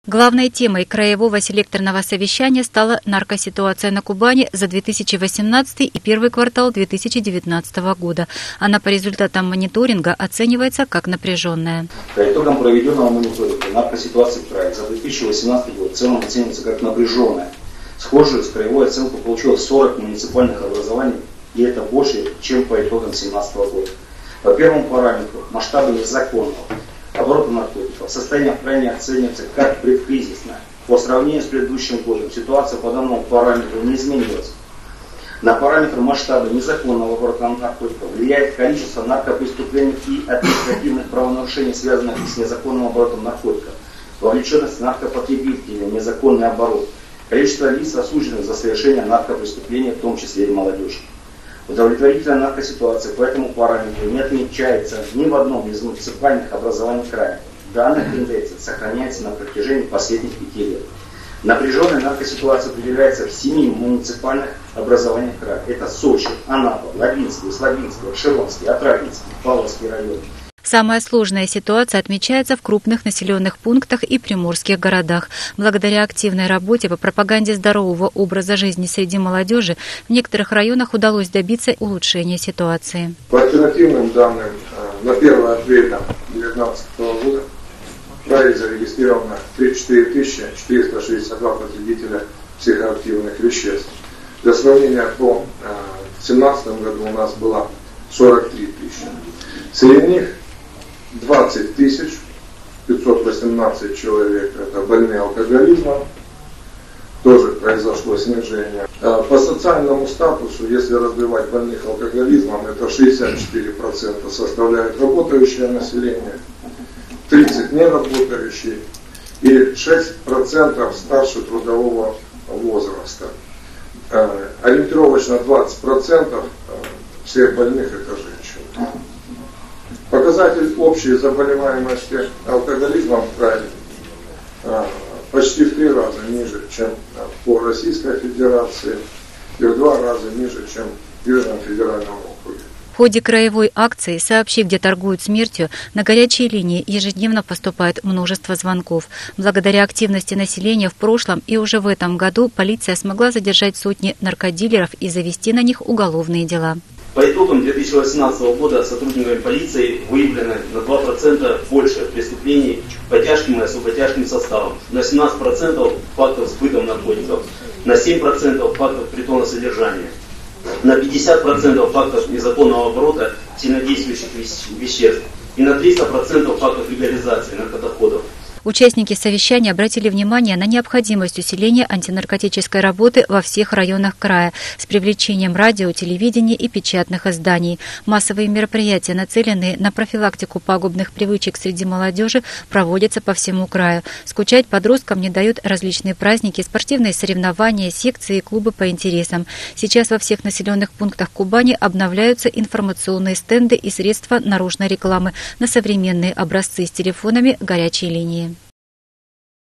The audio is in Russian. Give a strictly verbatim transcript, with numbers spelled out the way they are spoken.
Главной темой краевого селекторного совещания стала наркоситуация на Кубани за две тысячи восемнадцатый и первый квартал две тысячи девятнадцатого года. Она по результатам мониторинга оценивается как напряженная. По итогам проведенного мониторинга наркоситуации в крае за две тысячи восемнадцатый год в целом оценивается как напряженная. Схожую с краевой оценку получило сорок муниципальных образований, и это больше, чем по итогам две тысячи семнадцатого года. По первому параметру масштабы незаконного оборота наркотиков состояние в крайне оценивается как предкризисное. По сравнению с предыдущим годом ситуация по данному параметру не изменилась. На параметр масштаба незаконного оборота наркотиков влияет количество наркопреступлений и административных правонарушений, связанных с незаконным оборотом наркотиков, вовлеченность наркопотребителей в незаконный оборот, количество лиц, осужденных за совершение наркопреступлений, в том числе и молодежи. Удовлетворительная наркоситуация по этому параметру не отмечается ни в одном из муниципальных образований края. Данная тенденция сохраняется на протяжении последних пяти лет. Напряженная наркоситуация определяется в семи муниципальных образованиях края. Это Сочи, Анапа, Лабинский, Слабинский, Шелонский, Отрадинский, Павловский район. Самая сложная ситуация отмечается в крупных населенных пунктах и приморских городах. Благодаря активной работе по пропаганде здорового образа жизни среди молодежи в некоторых районах удалось добиться улучшения ситуации. По альтернативным данным, на первое апреля две тысячи девятнадцатого года в крае зарегистрировано тридцать четыре тысячи четыреста шестьдесят два потребителя психоактивных веществ. Для сравнения, по две тысячи семнадцатому году у нас было сорок три тысячи. Среди них двадцать тысяч пятьсот восемнадцать человек это больные алкоголизмом, тоже произошло снижение. По социальному статусу, если разбивать больных алкоголизмом, это шестьдесят четыре процента составляет работающее население, тридцать процентов неработающие и шесть процентов старше трудового возраста. Ориентировочно двадцать процентов всех больных это женщины. Показатель общей заболеваемости алкоголизмом в крае почти в три раза ниже, чем по Российской Федерации, и в два раза ниже, чем в Южном федеральном округе. В ходе краевой акции «Сообщи, где торгуют смертью» на горячие линии ежедневно поступает множество звонков. Благодаря активности населения в прошлом и уже в этом году полиция смогла задержать сотни наркодилеров и завести на них уголовные дела. По итогам две тысячи восемнадцатого года сотрудниками полиции выявлено на два процента больше преступлений по тяжким и особо тяжким составам, на семнадцать процентов фактов сбыта наркотиков, на семь процентов фактов притона содержания, на пятьдесят процентов фактов незаконного оборота сильнодействующих веществ и на триста процентов фактов легализации наркодоходов. Участники совещания обратили внимание на необходимость усиления антинаркотической работы во всех районах края с привлечением радио, телевидения и печатных изданий. Массовые мероприятия, нацеленные на профилактику пагубных привычек среди молодежи, проводятся по всему краю. Скучать подросткам не дают различные праздники, спортивные соревнования, секции и клубы по интересам. Сейчас во всех населенных пунктах Кубани обновляются информационные стенды и средства наружной рекламы на современные образцы с телефонами горячей линии.